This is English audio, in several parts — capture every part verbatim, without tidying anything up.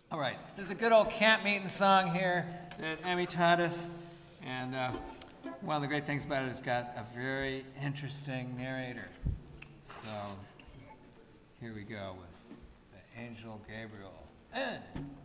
All right, this is a good old camp meeting song here that Emy taught us, and uh, one of the great things about it is it's got a very interesting narrator. So here we go with the angel Gabriel. And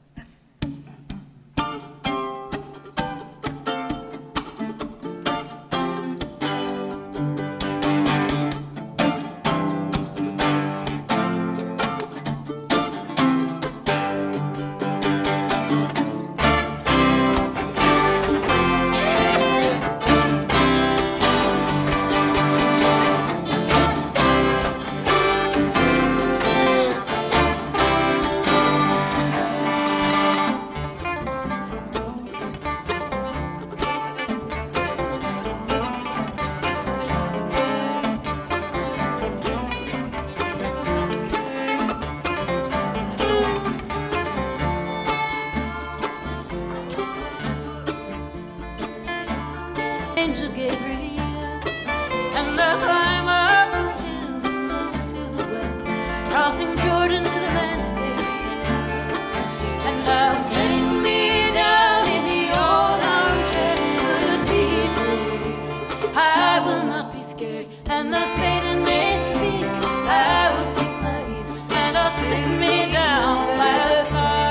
Angel Gabriel, and I climb up the hill and look to the west, crossing Jordan to the land of Gabriel, and I'll sing me down in the old armchair. Good people, I will not be scared, and though Satan may speak, I will take my ease, and I'll sit me down by the fire.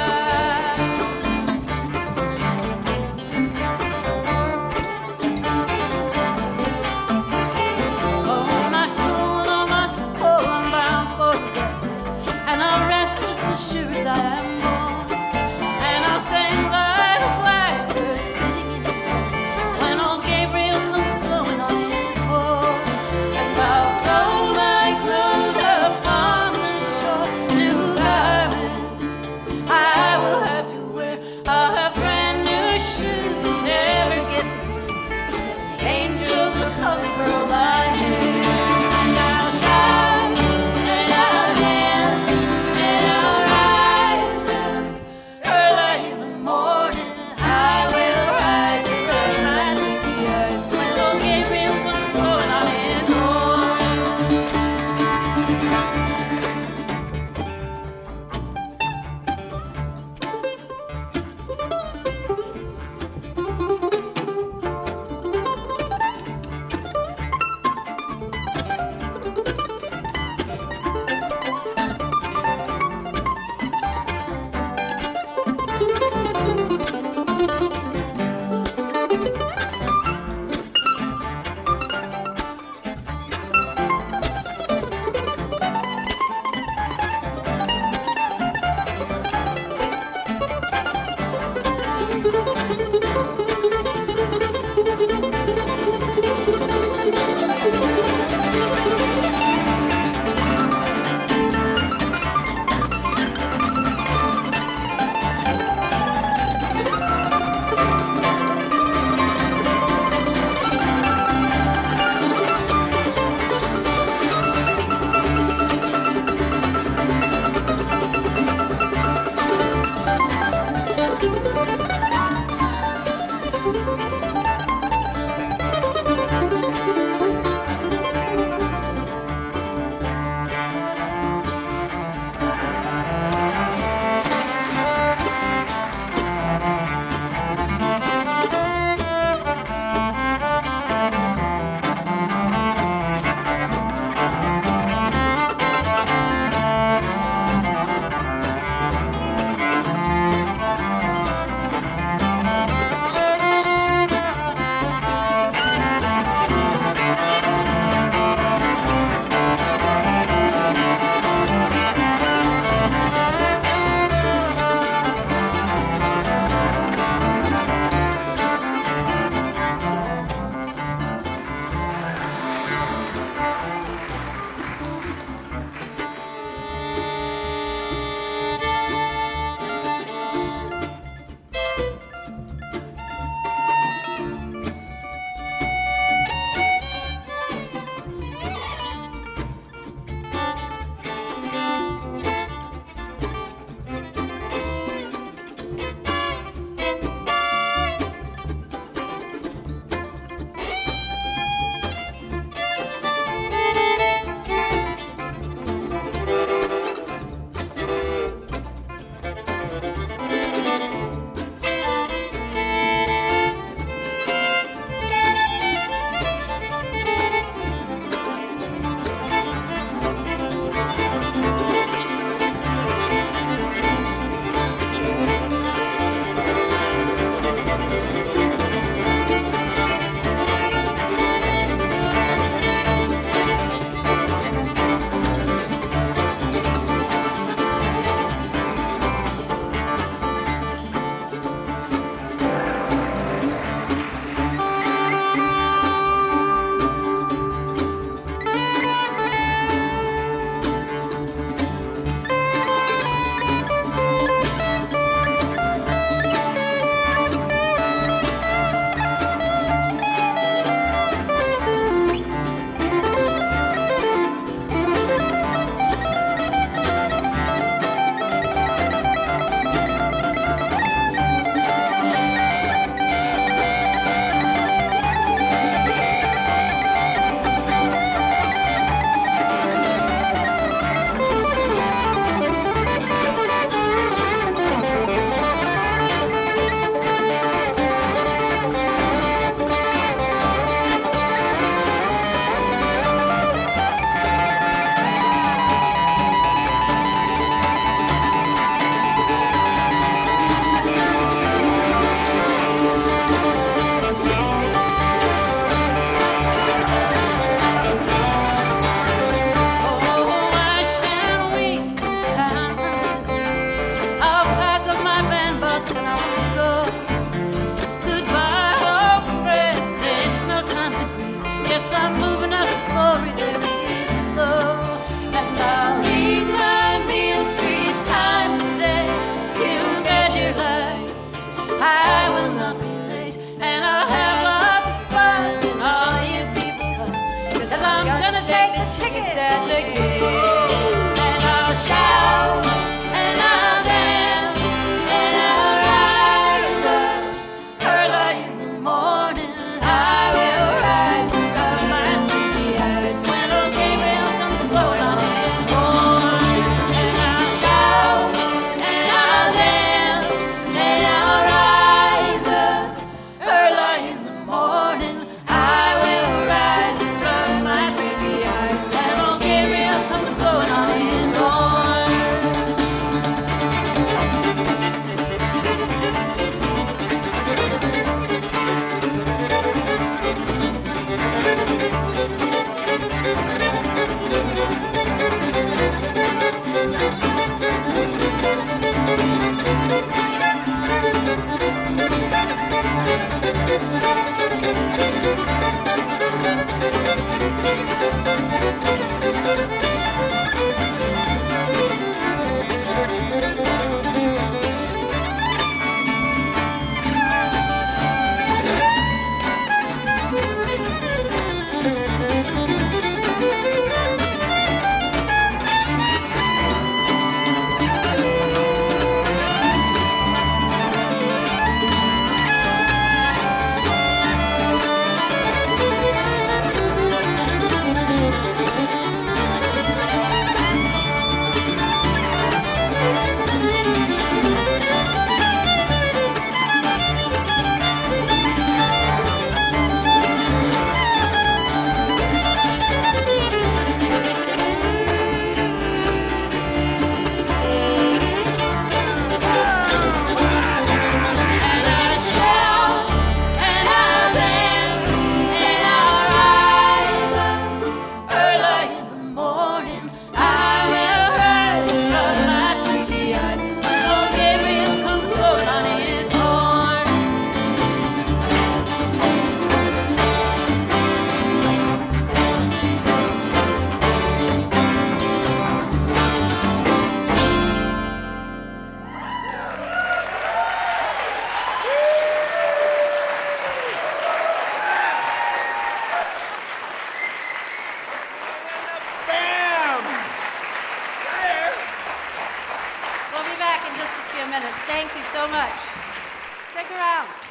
minutes. Thank you so much. Stick around.